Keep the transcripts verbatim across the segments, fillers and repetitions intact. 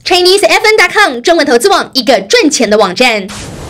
Chinese F N dot com 中文投资网，一个赚钱的网站。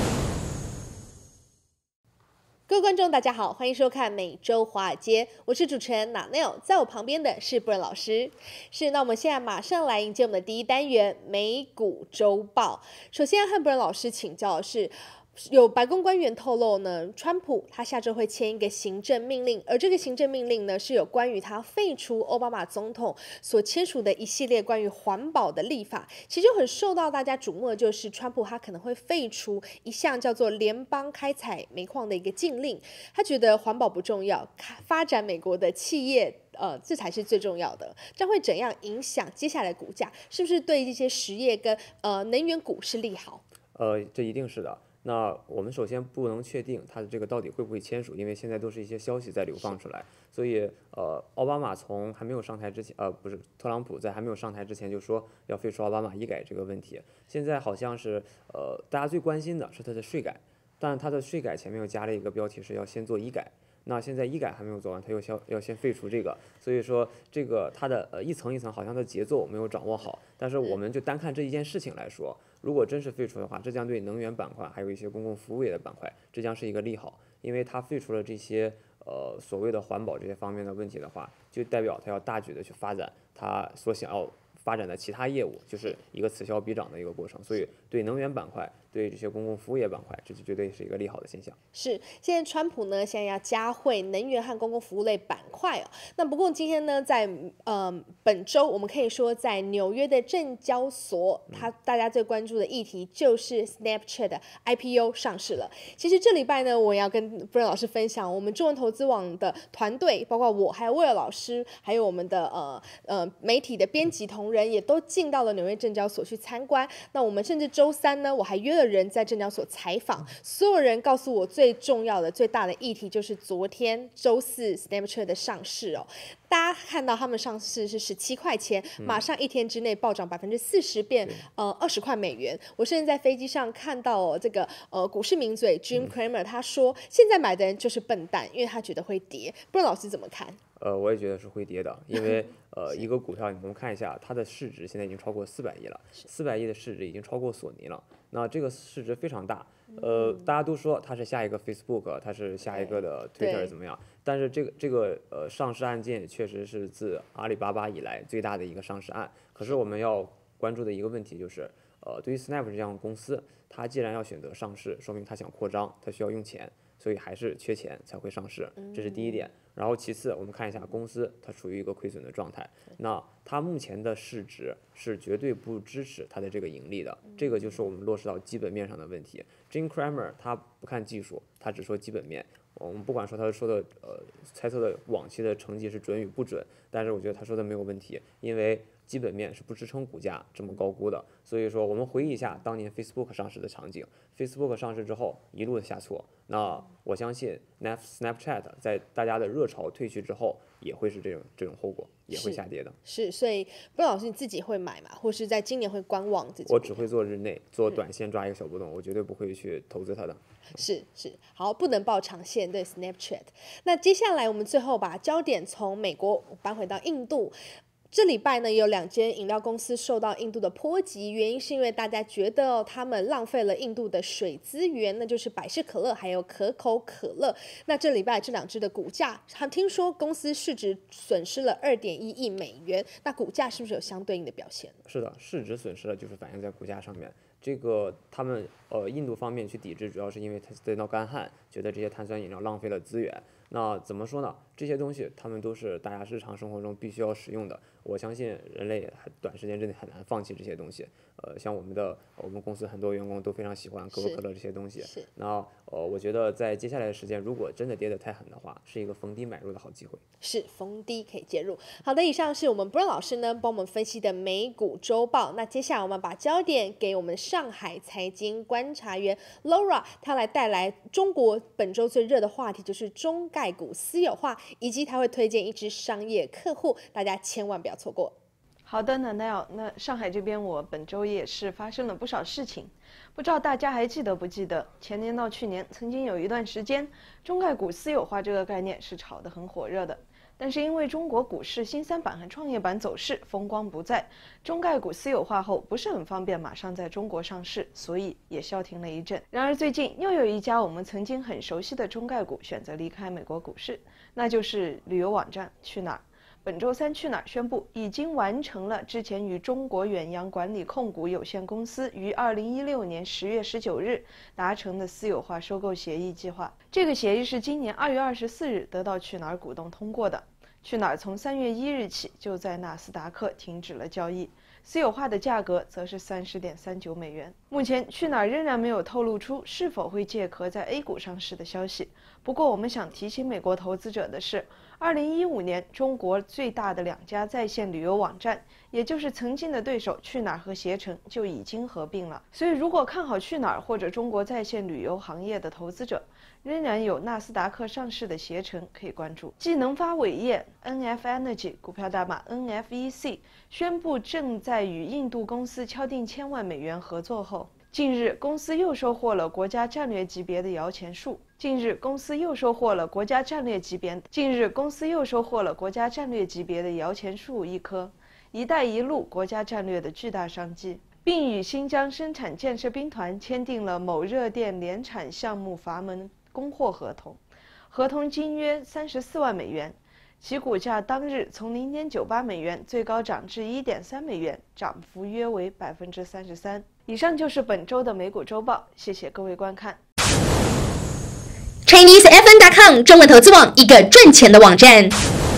各位观众，大家好，欢迎收看每周华尔街，我是主持人 Nanelle， 在我旁边的是布仁老师。是，那我们现在马上来迎接我们的第一单元美股周报。首先要和布仁老师请教的是，有白宫官员透露呢，川普他下周会签一个行政命令，而这个行政命令呢是有关于他废除奥巴马总统所签署的一系列关于环保的立法。其实就很受到大家瞩目的就是川普他可能会废除一项叫做联邦开采煤矿的一个禁令，他觉得环保不重要，发展美国的企业呃，这才是最重要的。这样会怎样影响接下来的股价？是不是对这些实业跟呃能源股是利好？ 呃，这一定是的。那我们首先不能确定它的这个到底会不会签署，因为现在都是一些消息在流放出来，所以呃，奥巴马从还没有上台之前，呃，不是特朗普在还没有上台之前就说要废除奥巴马医改这个问题，现在好像是呃，大家最关心的是他的税改，但他的税改前面又加了一个标题是要先做医改。那现在医改还没有做完，他又要要先废除这个，所以说这个它的呃一层一层好像的节奏没有掌握好。但是我们就单看这一件事情来说，如果真是废除的话，这将对能源板块还有一些公共服务业的板块，这将是一个利好，因为它废除了这些呃所谓的环保这些方面的问题的话，就代表它要大举的去发展它所想要发展的其他业务，就是一个此消彼长的一个过程，所以对能源板块、对这些公共服务业板块，这就绝对是一个利好的现象。 是，现在川普呢，现在要加惠能源和公共服务类板块哦。那不过今天呢，在呃本周，我们可以说在纽约的证交所，它大家最关注的议题就是 Snapchat 的 I P O 上市了。其实这礼拜呢，我要跟布仁老师分享，我们中文投资网的团队，包括我，还有威尔老师，还有我们的呃呃媒体的编辑同仁。也都进到了纽约证交所去参观。那我们甚至周三呢，我还约了人在证交所采访，所有人告诉我最重要的、最大的议题就是昨天周四 Snapchat 的上市哦。大家看到他们上市是十七块钱，马上一天之内暴涨百分之四十，变呃二十块美元。我甚至在飞机上看到、哦、这个呃股市名嘴 Jim Cramer 他说，现在买的人就是笨蛋，因为他觉得会跌。不知道老师怎么看？ 呃，我也觉得是会跌的，因为呃，一个股票，我们看一下它的市值现在已经超过四百亿了，四百亿的市值已经超过索尼了，那这个市值非常大。呃，大家都说它是下一个 Facebook， 它是下一个的 Twitter 怎么样？但是这个这个呃上市案件确实是自阿里巴巴以来最大的一个上市案。可是我们要关注的一个问题就是，呃，对于 Snap 这样的公司，它既然要选择上市，说明它想扩张，它需要用钱。所以还是缺钱才会上市，这是第一点。然后其次，我们看一下公司，它处于一个亏损的状态，那它目前的市值是绝对不支持它的这个盈利的，这个就是我们落实到基本面上的问题。Jim Cramer 他不看技术，他只说基本面。我们不管说他说的呃猜测的往期的成绩是准与不准，但是我觉得他说的没有问题，因为基本面是不支撑股价这么高估的。所以说，我们回忆一下当年 Facebook 上市的场景 ，Facebook 上市之后一路的下挫，那我相信 Snapchat 在大家的热潮退去之后，也会是这种这种后果，也会下跌的。 是，是所以布老师你自己会买吗？或是在今年会观望自己？ 我只会做日内，做短线抓一个小波动，我绝对不会去投资它的。 是是，好，不能抱长线对 Snapchat。那接下来我们最后把焦点从美国搬回到印度。这礼拜呢，有两间饮料公司受到印度的波及，原因是因为大家觉得、哦、他们浪费了印度的水资源，那就是百事可乐还有可口可乐。那这礼拜这两只的股价，他听说公司市值损失了二点一亿美元，那股价是不是有相对应的表现？ 是的，市值损失了就是反映在股价上面。这个他们呃印度方面去抵制，主要是因为他得到干旱，觉得这些碳酸饮料浪费了资源。那怎么说呢？这些东西他们都是大家日常生活中必须要使用的。我相信人类短时间之内很难放弃这些东西。呃，像我们的我们公司很多员工都非常喜欢可口可乐这些东西。那呃，我觉得在接下来的时间，如果真的跌得太狠的话，是一个逢低买入的好机会。 是逢低可以介入。好的，以上是我们 Brian 老师呢帮我们分析的美股周报。那接下来我们把焦点给我们上海财经观察员 Laura， 她来带来中国本周最热的话题，就是中概股私有化，以及她会推荐一支商业客户，大家千万不要错过。 好的，奶奶哦，那上海这边我本周也是发生了不少事情，不知道大家还记得不记得？前年到去年，曾经有一段时间，中概股私有化这个概念是炒得很火热的。但是因为中国股市新三板和创业板走势风光不再，中概股私有化后不是很方便马上在中国上市，所以也消停了一阵。然而最近又有一家我们曾经很熟悉的中概股选择离开美国股市，那就是旅游网站去哪儿。本周三，去哪儿宣布已经完成了之前与中国远洋管理控股有限公司于二零一六年十月十九日达成的私有化收购协议计划。这个协议是今年二月二十四日得到去哪儿股东通过的。去哪儿从三月一日起就在纳斯达克停止了交易，私有化的价格则是三十点三九美元。目前去哪儿仍然没有透露出是否会借壳在 A 股上市的消息。不过我们想提醒美国投资者的是，二零一五年中国最大的两家在线旅游网站，也就是曾经的对手去哪儿和携程就已经合并了。所以如果看好去哪儿或者中国在线旅游行业的投资者，仍然有纳斯达克上市的携程可以关注。继能发伟业 N F Energy 股票代码 N F E C 宣布正在与印度公司敲定千万美元合作后，近日公司又收获了国家战略级别的摇钱树。近日公司又收获了国家战略级别近日公司又收获了国家战略级别的摇钱树一棵，一带一路国家战略的巨大商机，并与新疆生产建设兵团签订了某热电联产项目阀门供货合同，合同金约三十四万美元，其股价当日从零点九八美元最高涨至一点三美元，涨幅约为百分之三十三。以上就是本周的美股周报，谢谢各位观看。 Chinese F N 点 com 中文投资网，一个赚钱的网站。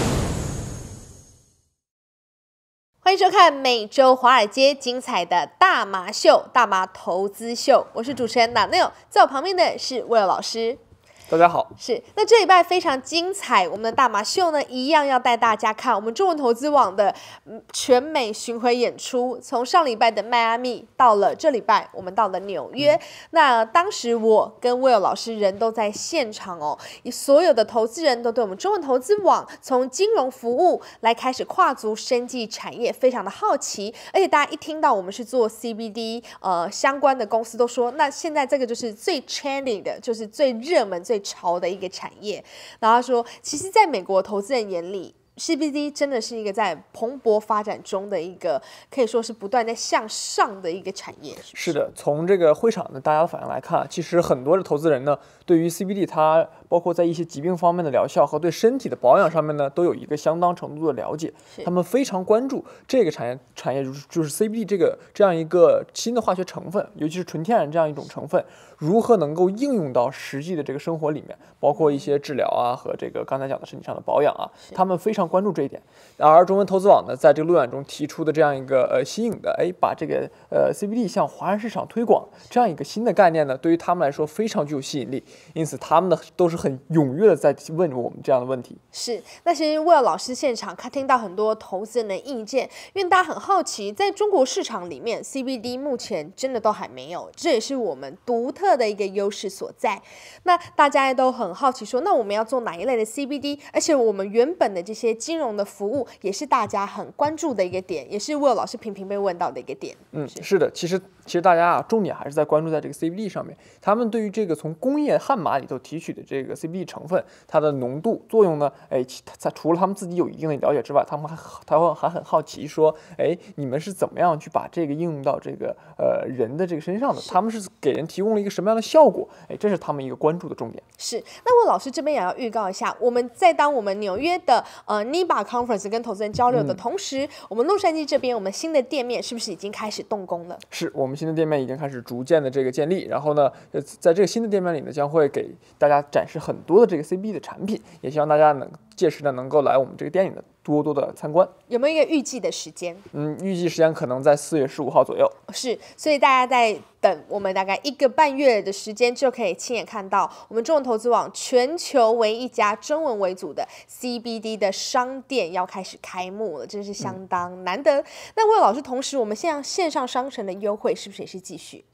欢迎收看每周华尔街精彩的大麻秀、大麻投资秀，我是主持人 Daniel， 在我旁边的是 Will 老师。 大家好， 是那这礼拜非常精彩，我们的大麻秀呢，一样要带大家看我们中文投资网的全美巡回演出，从上礼拜的迈阿密到了这礼拜，我们到了纽约。嗯、那当时我跟 Will 老师人都在现场哦，所有的投资人都对我们中文投资网从金融服务来开始跨足生技产业，非常的好奇。而且大家一听到我们是做 C B D 呃相关的公司，都说那现在这个就是最 trending 的，就是最热门、最潮的一个产业。然后他说，其实在美国投资人眼里，C B D 真的是一个在蓬勃发展中的一个，可以说是不断在向上的一个产业。是, 是的，从这个会场的大家的反应来看，其实很多的投资人呢，对于 C B D 它包括在一些疾病方面的疗效和对身体的保养上面呢，都有一个相当程度的了解。他们非常关注这个产业，产业就是就是 C B D 这个这样一个新的化学成分，尤其是纯天然这样一种成分，如何能够应用到实际的这个生活里面，包括一些治疗啊和这个刚才讲的身体上的保养啊，他们非常关注这一点。而中文投资网呢，在这个路演中提出的这样一个呃新颖的，哎，把这个呃 C B D 向华人市场推广这样一个新的概念呢，对于他们来说非常具有吸引力，因此他们呢都是很踊跃的在问我们这样的问题。 是，那其实威尔老师现场他听到很多投资人的意见，因为大家很好奇，在中国市场里面 C B D 目前真的都还没有，这也是我们独特的一个优势所在。那大家也都很好奇说，那我们要做哪一类的 C B D？ 而且我们原本的这些金融的服务也是大家很关注的一个点，也是威尔老师频频被问到的一个点。 嗯，是, 是的，其实其实大家啊，重点还是在关注在这个 C B D 上面。他们对于这个从工业旱马里头提取的这个 C B D 成分，它的浓度作用呢，哎，它除了他们自己有一定的了解之外，他们还他会还很好奇说，哎，你们是怎么样去把这个应用到这个呃人的这个身上的？他们是给人提供了一个什么样的效果？哎，这是他们一个关注的重点。 是，那魏老师这边也要预告一下，我们在当我们纽约的呃 N I B A Conference 跟投资人交流的同时，嗯、我们洛杉矶这边我们新的店面是不是已经开始动工了？ 是我们新的店面已经开始逐渐的这个建立，然后呢，在这个新的店面里呢，将会给大家展示很多的这个 C B D 的产品，也希望大家能届时呢能够来我们这个店里的多多的参观。 有没有一个预计的时间？ 嗯，预计时间可能在四月十五号左右。 是，所以大家在等我们大概一个半月的时间，就可以亲眼看到我们中文投资网全球唯一一家中文为主的 C B D 的商店要开始开幕了，真是相当难得。嗯、那魏老师，同时我们现在线上商城的优惠是不是也是继续？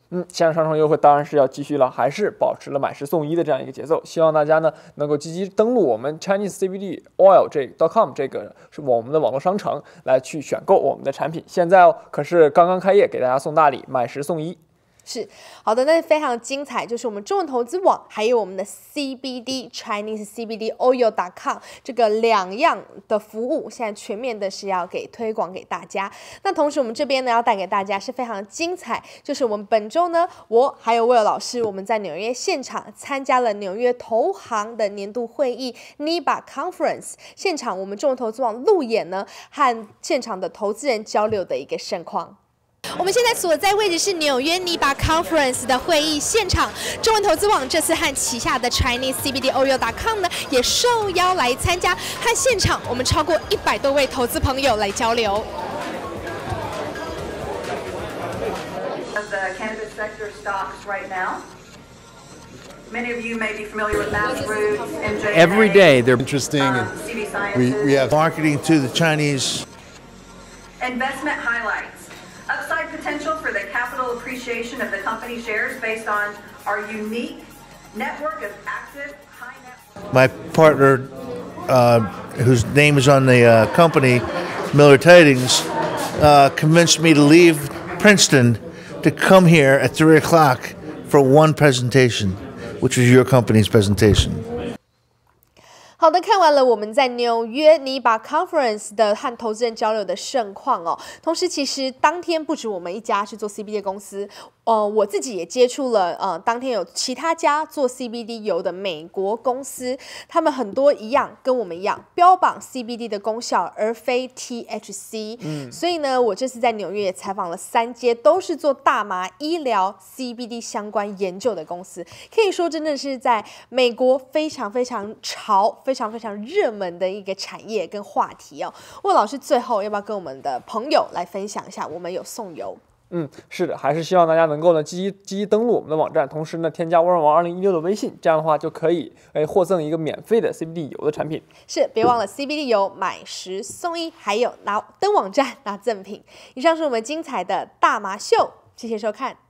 嗯，线上商城优惠当然是要继续了，还是保持了买十送一的这样一个节奏。希望大家呢能够积极登录我们 Chinese C B D Oil 这 .com 这个是我们的网络商城来去选购我们的产品。现在哦可是刚刚开业，给大家送大礼，买十送一。 是好的，那非常精彩，就是我们中文投资网还有我们的 C B D Chinese C B D Oil dot com 这个两样的服务，现在全面的是要给推广给大家。那同时我们这边呢要带给大家是非常精彩，就是我们本周呢，我还有威尔老师，我们在纽约现场参加了纽约投行的年度会议 N I B A Conference， 现场我们中文投资网路演呢和现场的投资人交流的一个盛况。 我们现在所在位置是纽约 N I B A Conference 的会议现场，中文投资网这次和旗下的 Chinese C B D Oil dot com 呢也受邀来参加，和现场我们超过一百多位投资朋友来交流。 Of the cannabis sector stocks right now. Many of you may be familiar with MassRoots, M J N A. Every day they're interesting, um, and C B Sciences. we, we have marketing to the Chinese. Investment highlights. Upside potential for the capital appreciation of the company shares based on our unique network of active high net. My partner, uh, whose name is on the uh, company, Miller Tidings, uh, convinced me to leave Princeton to come here at three o'clock for one presentation, which was your company's presentation. 好的，看完了我们在纽约 N I B A Conference 的和投资人交流的盛况哦。同时，其实当天不止我们一家是做 C B D 的公司，呃，我自己也接触了，呃，当天有其他家做 C B D 油的美国公司，他们很多一样跟我们一样，标榜 C B D 的功效，而非 T H C。嗯，所以呢，我这次在纽约也采访了三间，都是做大麻医疗 C B D 相关研究的公司，可以说真的是在美国非常非常潮。非常非常热门的一个产业跟话题哦。魏老师最后要不要跟我们的朋友来分享一下？我们有送油。 嗯，是的，还是希望大家能够呢积极积极登录我们的网站，同时呢添加沃尔王二零一六的微信，这样的话就可以哎获赠一个免费的 C B D 油的产品。 是，别忘了 C B D 油买十送一，还有拿登网站拿赠品。以上是我们精彩的大麻秀，谢谢收看。